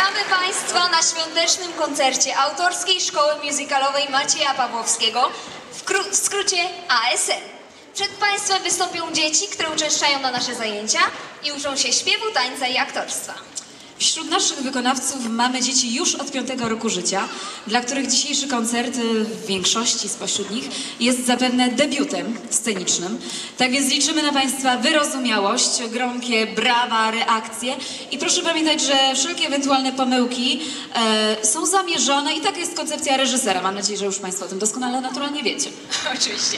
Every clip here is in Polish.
Witamy Państwa na świątecznym koncercie Autorskiej Szkoły Musicalowej Macieja Pawłowskiego, w skrócie ASM. Przed Państwem wystąpią dzieci, które uczęszczają na nasze zajęcia i uczą się śpiewu, tańca i aktorstwa. Wśród naszych wykonawców mamy dzieci już od 5. roku życia, dla których dzisiejszy koncert w większości spośród nich jest zapewne debiutem scenicznym. Tak więc liczymy na Państwa wyrozumiałość, gromkie brawa, reakcje i proszę pamiętać, że wszelkie ewentualne pomyłki są zamierzone i taka jest koncepcja reżysera. Mam nadzieję, że już Państwo o tym doskonale naturalnie wiecie. Oczywiście.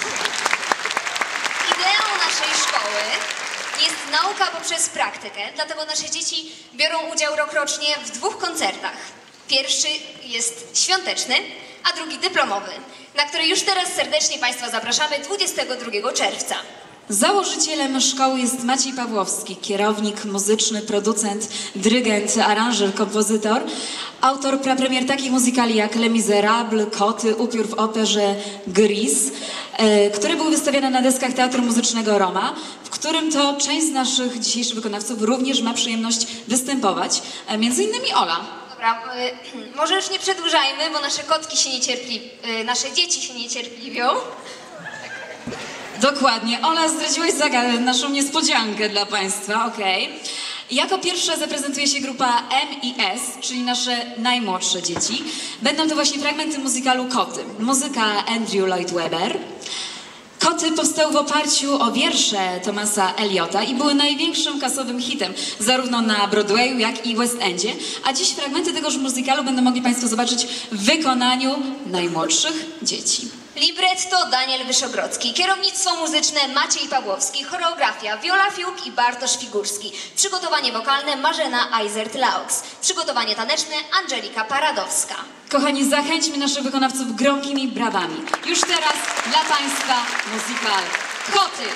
Ideą naszej szkoły jest nauka poprzez praktykę, dlatego nasze dzieci biorą udział rokrocznie w 2 koncertach. Pierwszy jest świąteczny, a drugi dyplomowy, na który już teraz serdecznie Państwa zapraszamy 22 czerwca. Założycielem szkoły jest Maciej Pawłowski, kierownik muzyczny, producent, dyrygent, aranżer, kompozytor, autor prapremier takich muzykali jak Les Miserables, Koty, Upiór w operze Gris, które były wystawiane na deskach Teatru Muzycznego Roma, w którym to część z naszych dzisiejszych wykonawców również ma przyjemność występować, między innymi Ola. Dobra, może już nie przedłużajmy, bo nasze kotki się nasze dzieci się niecierpliwią. Dokładnie. Ola, zdradziłaś naszą niespodziankę dla Państwa, okej. Jako pierwsza zaprezentuje się grupa M i S, czyli nasze najmłodsze dzieci. Będą to właśnie fragmenty muzykalu Koty. Muzyka Andrew Lloyd Webber. Koty powstały w oparciu o wiersze Thomasa Eliota i były największym kasowym hitem zarówno na Broadwayu, jak i West Endzie, a dziś fragmenty tegoż muzykalu będą mogli Państwo zobaczyć w wykonaniu najmłodszych dzieci. Libretto Daniel Wyszogrodzki, kierownictwo muzyczne Maciej Pawłowski, choreografia Wiola Fiuk i Bartosz Figurski, przygotowanie wokalne Marzena Eisert-Laux, przygotowanie taneczne Angelika Paradowska. Kochani, zachęćmy naszych wykonawców gromkimi brawami. Już teraz dla Państwa muzykal Koty.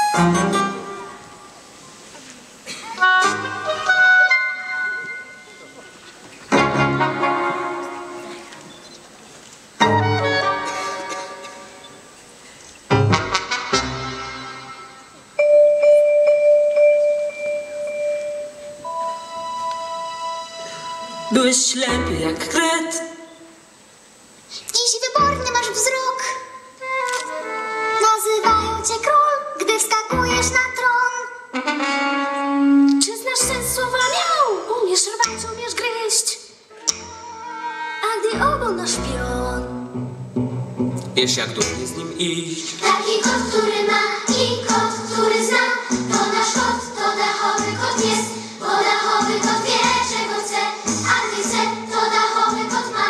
Byłeś ślepy jak kret. Dziś wyborny masz wzrok. Nazywają cię król, gdy wskakujesz na tron. Czy znasz sens słowa miał? Umiesz rwać, umiesz gryźć. A gdy ogon na szpion. Wiesz jak dumnie z nim iść. Taki kot, który ma i kot, który zna. To nasz kot, to dachowy kot jest. Bo dachowy kot wie, czego chce. A gdy chce, to dachowy kot ma.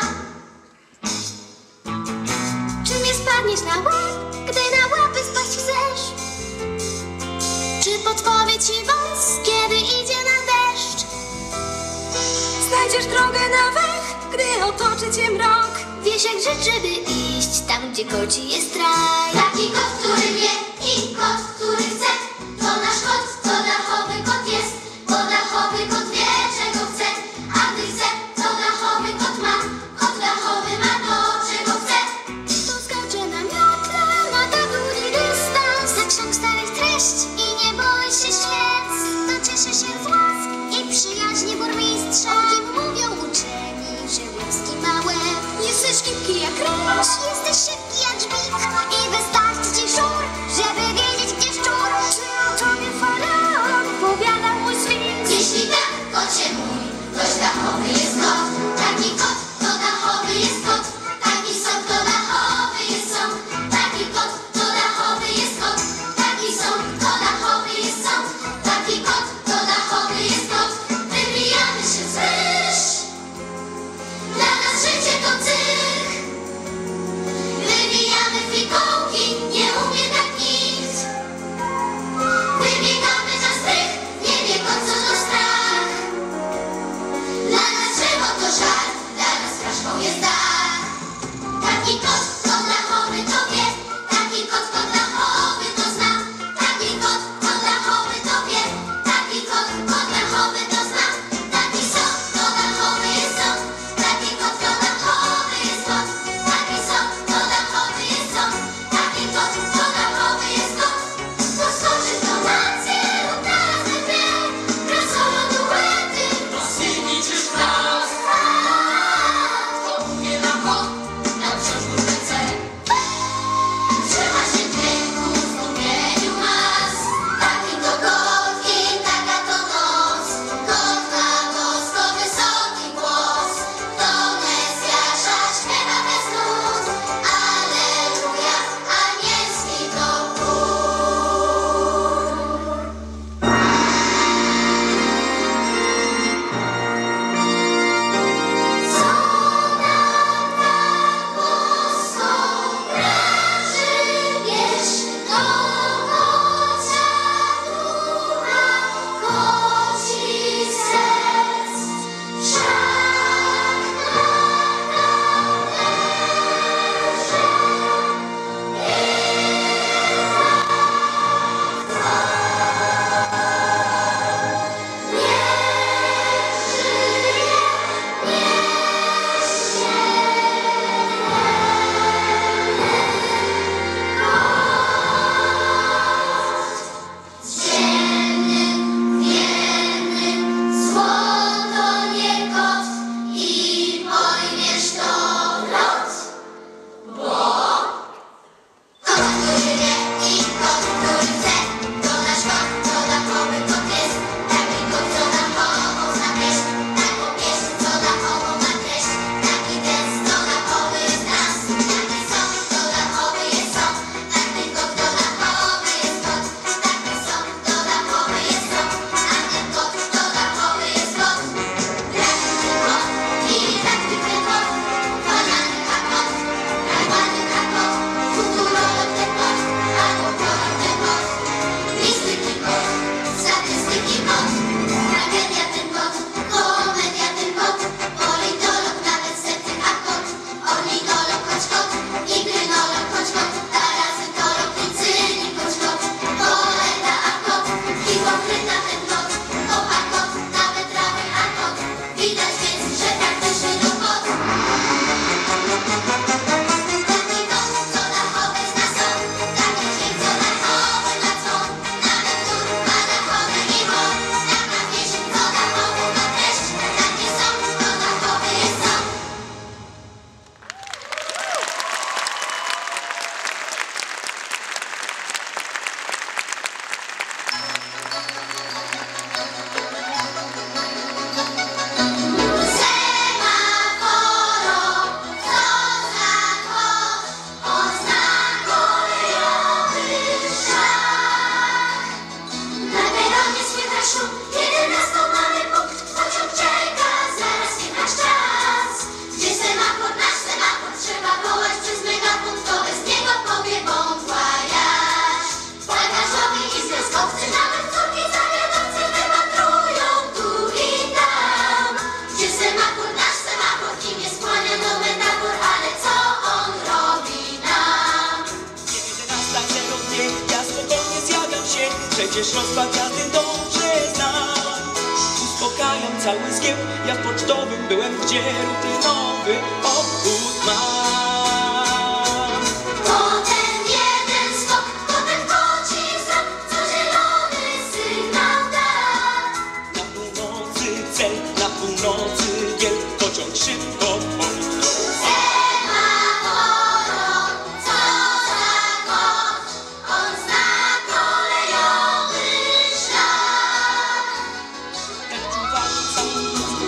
Czy nie spadniesz na łeb, gdy na łapy spaść chcesz? Czy podpowie ci wąs, kiedy idzie na deszcz? Znajdziesz drogę na wech, gdy otoczy cię mrok. Wiesz jak życzy, by iść tam, gdzie koci jest raj. Taki kot, który wie i kot, który chce. To nasz kot, to dachowy kot jest. Bo dachowy kot wie, czego chce. A gdy chce, to dachowy kot ma. Kot dachowy ma to, czego chce. To skacze na miotle, ma tak długi dystans. Za ksiąg starych treść i nie boi się świec. To cieszy się z łask i przyjaźni burmistrza. O kim mówią uczeni, że łaski ma łeb. Jesteś szybki jak ryż, jesteś szybki jak żbik. I wystarczy ci szur, przecież rozkład jazdy dobrze znam. Uspokajam cały zgieł, ja w pocztowym byłem, gdzie rutynowy obchód mam. Potem jeden skok, potem koci wzrok, co zielony sygnał da. Na północy cel, na północy giel, pociąg szybko powinął. Semaforom, co za kot, on zna kolejowy szlak. Tak czuwałem cały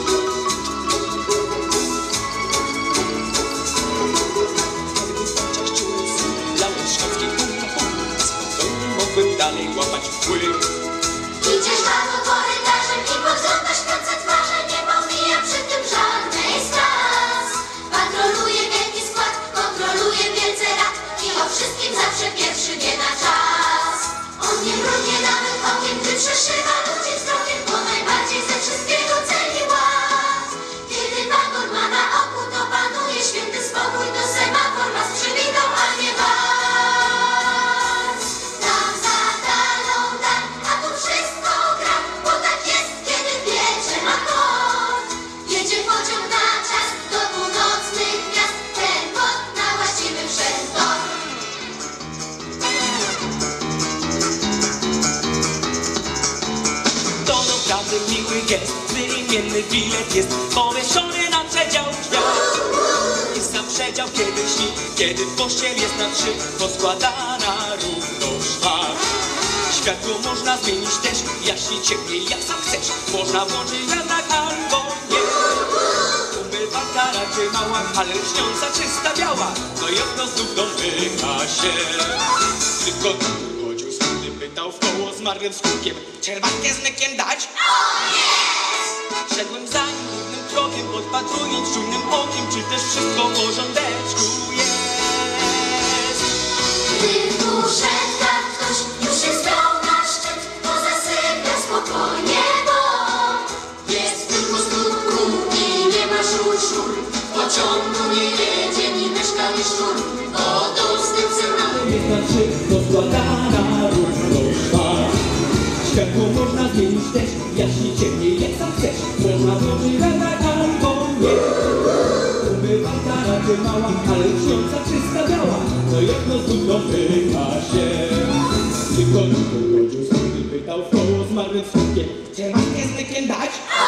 chociaż czułem syn, lałem szkockiej mogłem dalej łapać wpływ. Idziesz mało korytarzem i podglądasz śpiące twarze, nie pomija przy tym żadnej z tras. Patroluje wielki skład, kontroluje wielce rad i o wszystkim zawsze pierwszy wie na czas. On nie mrugnie nawet okiem, gdy przeszywa ludzi wzrokiem, bo najbardziej ze wszystkiego ceni ład. Kiedy wagon ma na oku, to panuje święty spokój, to semafor was przywitał, a nie was. Tam za dalą dal, a tu wszystko gra, bo tak jest, kiedy piecze ma kot. Jedzie pociąg na czas do północnych miast, ten kot na właściwy wszedł tor. To naprawdę miły gest, wyimienny bilet jest powieszony na przedział gwiazd. I sam przedział kiedy śni, kiedy pościel jest na trzy, poskładana równo szwa. Światło można zmienić też, jaśniej, ciemniej, jak sam chcesz. Można włączyć wiatrak albo nie. Umywalka raczej mała, ale lśniąca, czysta, biała. No i okno znów domyka się. Tylko chodził smutny, pytał w koło zmarłym skutkiem: czerwatkę z mlekiem dać? Szedłem za nim równym krokiem, podpatrując czujnym okiem, czy też wszystko w porządeczku jest. Gdy uszedł tak ktoś, już się zbrał na szczyt, to zasypia spokojnie, bo jest tylko skutku i nie ma szur. Pociągu nie jedzie, ni myszka, ni szczur, bo to z tym sygnałem. Jest na trzy, poskładana równo szwa. Światło można zmienić też, jaśniej, ciemniej, jak sam chcesz. Można włączyć wiatrak albo nie. Umywalka raczej mała, ale lśniąca, czysta, biała. No i okno znów domyka się. Tylko chodził smutny, pytał w koło zmarłym skutkiem: czerwatkę z mlekiem dać?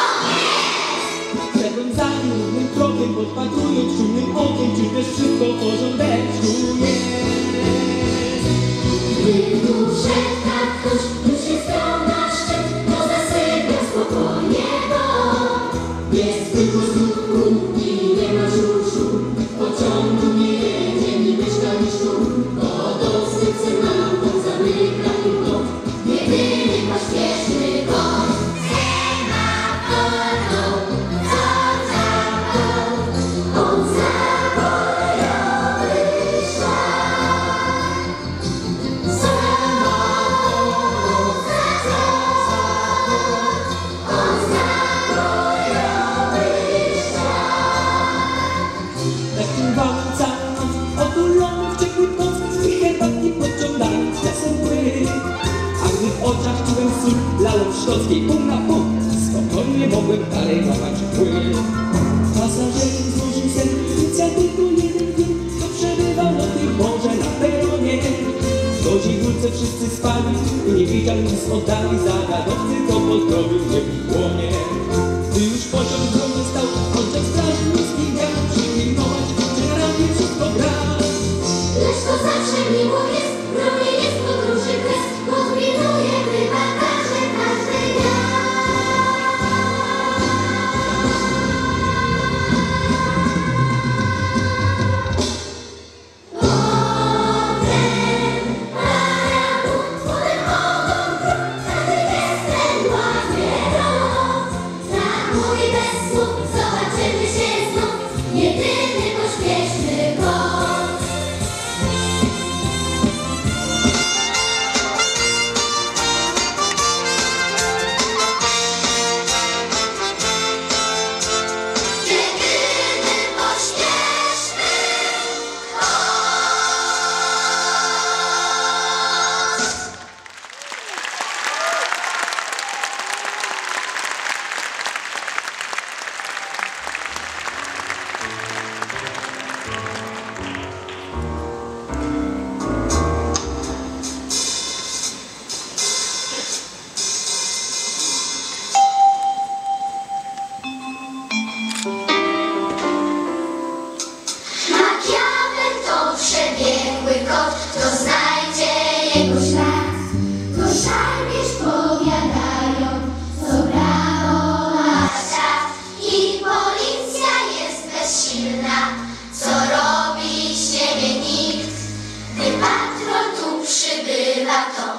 Szedłem za nim równym krokiem, podpatrując czujnym okiem, czy też wszystko w porządeczku jest. Gdy uszedł tak ktoś, już się zbrał na szczyt, to zasypia spokojnie, bo jest tylko skutku i nie ma szur. Pociągu nie jedzie, ni myszka, ni szczur, bo dosyć semafor zamyka i kot. Jedyny pośpieszny kot. Semafor, no, co za kot, on zna kolejowy szlak. Semafor, co za kot, on zna kolejowy szlak. Tak czuwałem całą noc, otulony w ciepły koc, i herbatki podciągając czasem płyn. A gdy w oczach czułem sól, lałem szkockiej pół na pół, spokojnie mogłem dalej łapać płyn. Pasażerem złożył sen, więc tylko jeden dzień, kto przebywał do tej porze na peronie. W godziej górce wszyscy spali i nie widział nic z oddali zagadowcy, to pozdrowił mnie w dłonie. Gdy już pociąg wolny stał, oddział straży miejskiej miał przypilnować, że na razie wszystko gra. Lecz to zawsze miło jest, w gronie jest podróży kres, podwinuje chyba każdy dnia. Potem parabóg, potem ogon wróg, każdy jest ten ładnie rok. Znak mój bez słów, zobaczymy się znów, jedyny pośpieszny kot. szarpiesz, powiadają, co brawo masz czas. I policja jest bezsilna, co robi z ciebie nikt. Gdy patrol tu przybywa, to